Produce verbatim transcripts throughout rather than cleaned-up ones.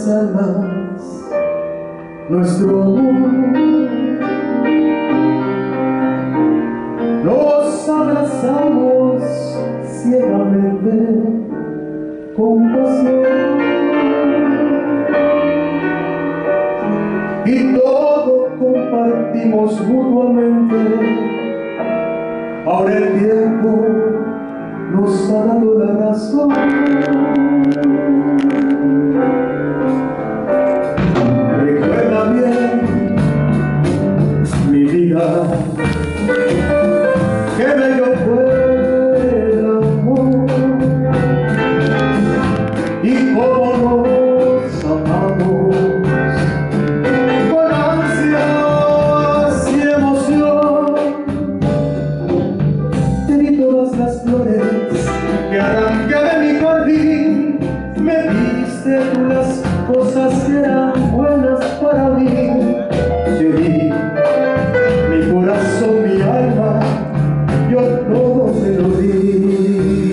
almas nuestro amor. Nos abrazamos ciegamente con pasión y todo compartimos mutuamente. Ahora el tiempo nos ha dado la razón. Recuerda bien, mi vida, qué bello fue el amor y cómo nos amamos con ansias y emoción. Te di todas las flores que arranqué de mi jardín, me diste tú las cosas que eran buenas para mí. Te di mi corazón, mi alma, yo todo te lo di.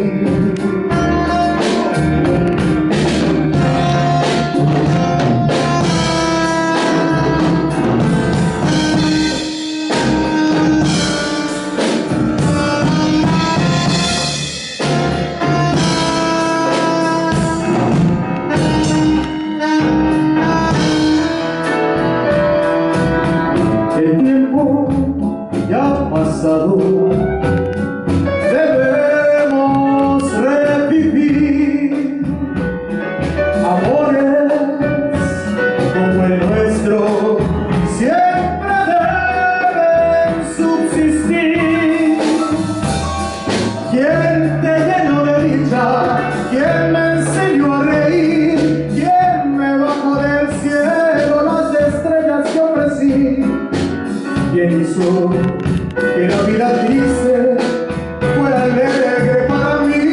El tiempo ya ha pasado, debemos revivir amores como el nuestro, siempre deben subsistir. ¿Quién te llenó de dicha? ¿Quién me enseñó a reír? ¿Quién me bajó del cielo las estrellas que ofrecí? ¿Quién hizo que la vida triste fuera alegre para mí?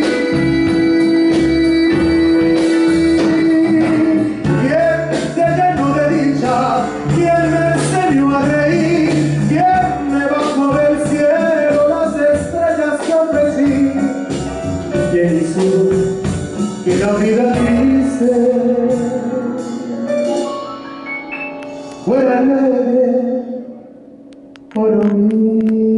¿Quién te llenó de dicha? ¿Quién me enseñó a reír? ¿Quién me bajó del cielo las estrellas que ofrecí? ¿Quién hizo que la vida triste fuera alegre por mí?